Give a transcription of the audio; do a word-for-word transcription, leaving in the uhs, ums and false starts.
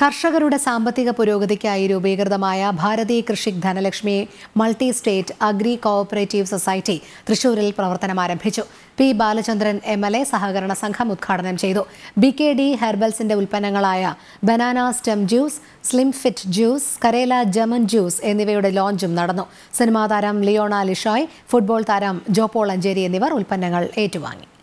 കർഷകരുടെ സാമ്പത്തിക പുരോഗതിക്കായി രൂപീകൃതമായ Bharatiya Krishak Dhanalakshmi multi state agri cooperative society തൃശൂരിൽ പ്രവർത്തനം ആരംഭിച്ചു. P Balachandran M L A സഹകരണ സംഘം ഉദ്ഘാടനം ചെയ്തു. ബി കെ ഡി ഹെർബൽസിന്റെ ഉൽപ്പന്നങ്ങളായ banana stem juice, slim fit juice, Karela Jamun juice എന്നിവയുടെ ലോഞ്ചും നടന്നു. സിനിമാ താരം ലിയോണ ലിഷോയ്, ഫുട്ബോൾ താരം ജോപോൾ അഞ്ചേരി എന്നിവർ ഉൽപ്പന്നങ്ങൾ ഏറ്റുവാങ്ങി.